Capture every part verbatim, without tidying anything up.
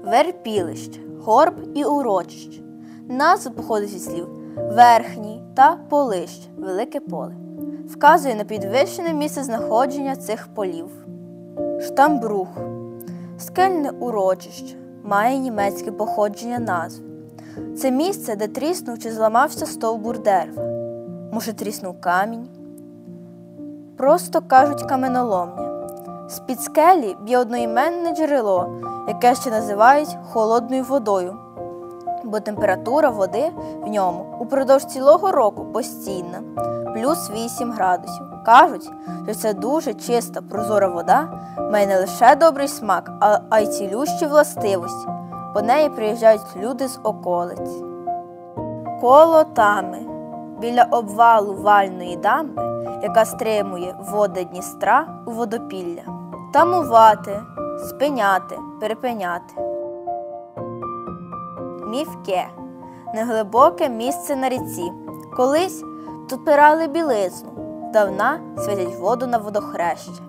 верпілищ, горб і урочищ. Назва походить від слів верхній та полищ, велике поле. Вказує на підвищене місце знаходження цих полів. Штамбрух – скельне урочище, має німецьке походження назви. Це місце, де тріснув чи зламався стовбур дерева. Може, тріснув камінь? Просто кажуть каменоломня. З-під скелі б'є одноіменне джерело, яке ще називають холодною водою, бо температура води в ньому упродовж цілого року постійна – плюс вісім градусів. Кажуть, що це дуже чиста, прозора вода має не лише добрий смак, а й цілющі властивості. По неї приїжджають люди з околиць. Коло Тами – біля обвалу вальної дамби, яка стримує води Дністра у водопілля. Тамувати – спиняти, перепиняти. Мівке – неглибоке місце на ріці. Колись тут пирали білизну, здавна святять воду на водохреще.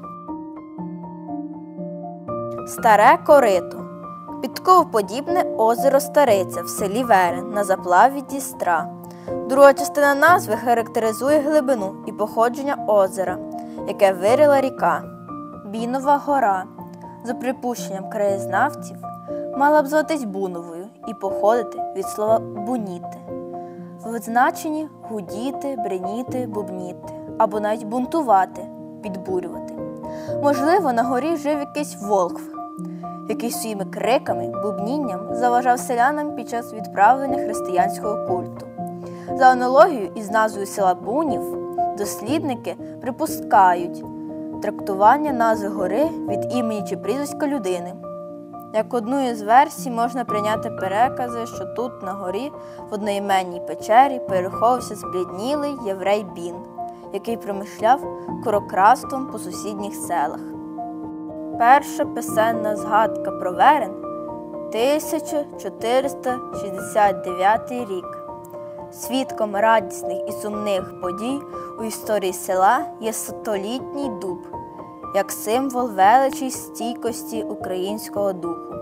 Старе корито – підковоподібне озеро Стариця в селі Верен на заплаві Дністра. Друга частина назви характеризує глибину і походження озера, яке вирила ріка. Бінова гора, за припущенням краєзнавців, мала б зватись Буновою і походити від слова «буніти». В значенні гудіти, бреніти, бубніти, або навіть бунтувати, підбурювати. Можливо, на горі жив якийсь волхв, який своїми криками, бубнінням заважав селянам під час відправлення християнського культу. За аналогією із назвою села Бунів, дослідники припускають трактування назви гори від імені чи прізвиська людини. Як одну із версій можна прийняти перекази, що тут, на горі, в одноіменній печері переховувався збліднілий єврей Бін, який промишляв корокраством по сусідніх селах. Перша писемна згадка про Верен – тисяча чотириста шістдесят дев'ятий рік. Свідком радісних і сумних подій у історії села є столітній дуб, як символ величі й стійкості українського духу.